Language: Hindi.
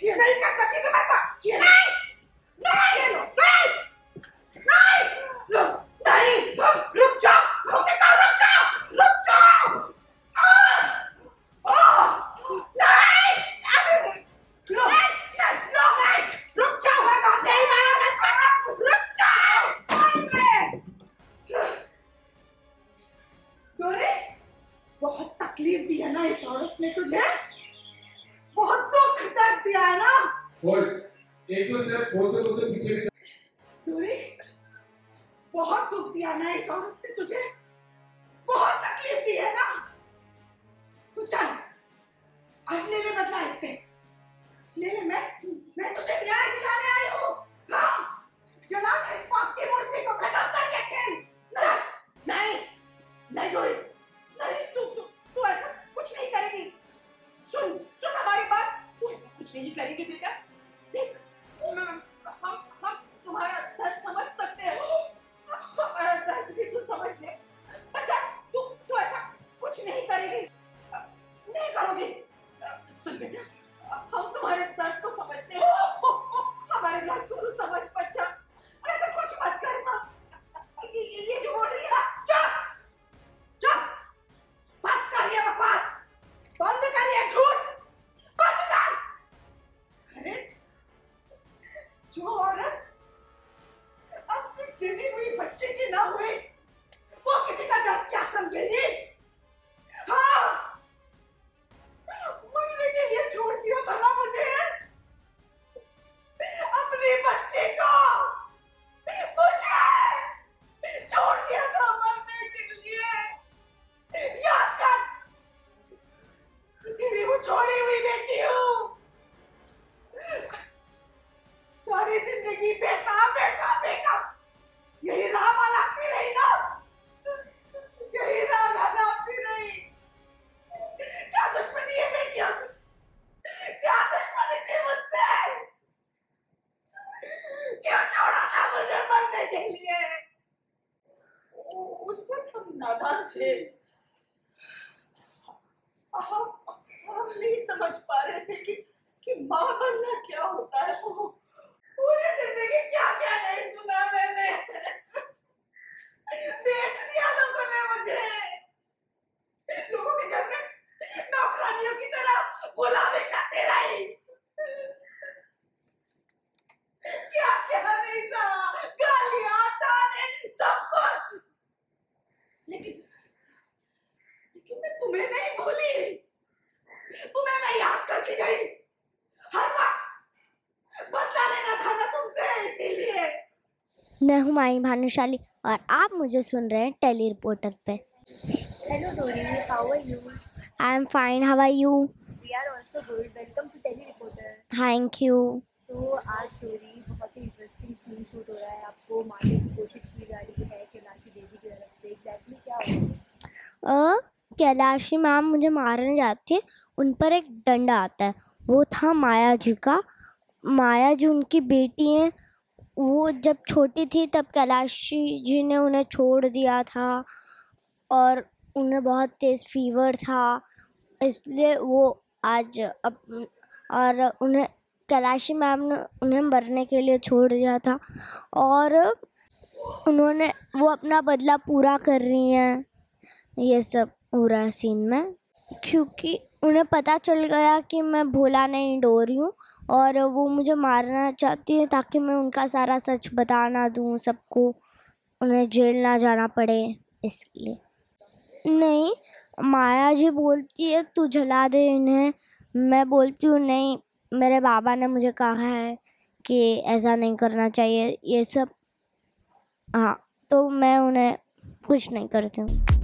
नहीं कर सकती तुम ऐसा। नहीं नहीं नहीं नहीं रुक जाओ, मुझे कहो रुक जाओ, रुक जाओ। नहीं रुक जाओ, मैं नहीं मारा, मैं कर रहा हूं, रुक जाओ। डोरी, बहुत तकलीफ दी है ना इस औरत ने तुझे, बहुत दुख दर्द दिया है ना। बोल, एक तो जब बोलते पीछे भी। डोरी, बहुत दुख दिया ना इस औरत ने तुझे, बहुत तकलीफ दी है ना। तो चल आज ले ले बदला इससे, ले ले। मैं तुझे न्याय दिलाने आई हूँ। हाँ, जला के इस पाप की मूर्ति को खत्म करके खेल। नहीं नहीं डोरी, नहीं तू ऐसा कुछ नहीं करेगी। सुन हमारी बात, तू ऐसा कुछ नहीं करेगी बेटा। देख, हम तुम्हारा दर्द समझ सकते हैं, हमारा दर्द भी तू समझ ले। अच्छा, तू ऐसा कुछ नहीं करेगी, नहीं करोगी। सुन बेटा, हम तुम्हारे दर्द को समझते हैं, हमारे दर्द को तू समझ बच्चा। ऐसा कुछ मत करना। ये जो बोल रही है ना, चुप, बस कर ये बकवास, बंद कर ये झूठ, बंद कर। अरे जो औरत अपनी जनी हुई बच्चे की ना हुई, वो किसी का दर्द क्या समझेगी? हाँ, मरने के लिए छोड़ दिया था ना मुझे, अपनी बच्चे को मुझे छोड़ दिया था मरने के लिए। याद कर, तेरी वो छोड़ी हुई बेटी हूँ। सारी जिंदगी बेटा बेटा बेटा यही राह लाती रही ना, यही राह लाती रही। क्या दुश्मनी है बेटियों से, क्या दुश्मनी थी मुझसे, क्यों छोड़ा था मुझे मरने के लिए? उस वक्त हम नादान थे, हम नहीं समझ पा रहे थे कि माँ बनना क्या होता है। पूरी जिंदगी क्या क्या नहीं सुना मैंने, बेच दिया लोगों ने मुझे, लोगों के घर में नौकरानियों की तरह गुलामी करते रही। क्या क्या नहीं सहा, गालियां ताने सब कुछ, लेकिन मैं तुम्हें नहीं भूली, तुम्हें मैं याद करती गई। हर वक्त बदला लेना था ना तुमसे, इसीलिए। मैं हूँ माही भानुशाली और आप मुझे सुन रहे हैं टेली रिपोर्टर पे। Hello Dori, how are you? I am fine, how are you? We are also good. Welcome to Tele Reporter. Thank you. So आज डोरी बहुत ही इंटरेस्टिंग सीन शूट हो रहा है, आपको मारने की कोशिश की जा रही है कैलाशी देवी की तरफ से। एग्जैक्टली क्या हो रहा है? कैलाशी मैम मुझे मारने जाती है, उन पर एक डंडा आता है, वो था माया जी का। माया जी उनकी बेटी हैं, वो जब छोटी थी तब कैलाशी जी ने उन्हें छोड़ दिया था और उन्हें बहुत तेज़ फीवर था, इसलिए वो आज और उन्हें कैलाशी मैम ने उन्हें मरने के लिए छोड़ दिया था और वो अपना बदला पूरा कर रही हैं। ये सब हो रहा है सीन में, क्योंकि उन्हें पता चल गया कि मैं भोला नहीं डोरी हूँ और वो मुझे मारना चाहती है ताकि मैं उनका सारा सच बता ना दूँ सबको, उन्हें जेल ना जाना पड़े, इसलिए। नहीं, माया जी बोलती है तू जला दे इन्हें, मैं बोलती हूँ नहीं, मेरे बाबा ने मुझे कहा है कि ऐसा नहीं करना चाहिए, ये सब। हाँ, तो मैं उन्हें कुछ नहीं करती हूँ।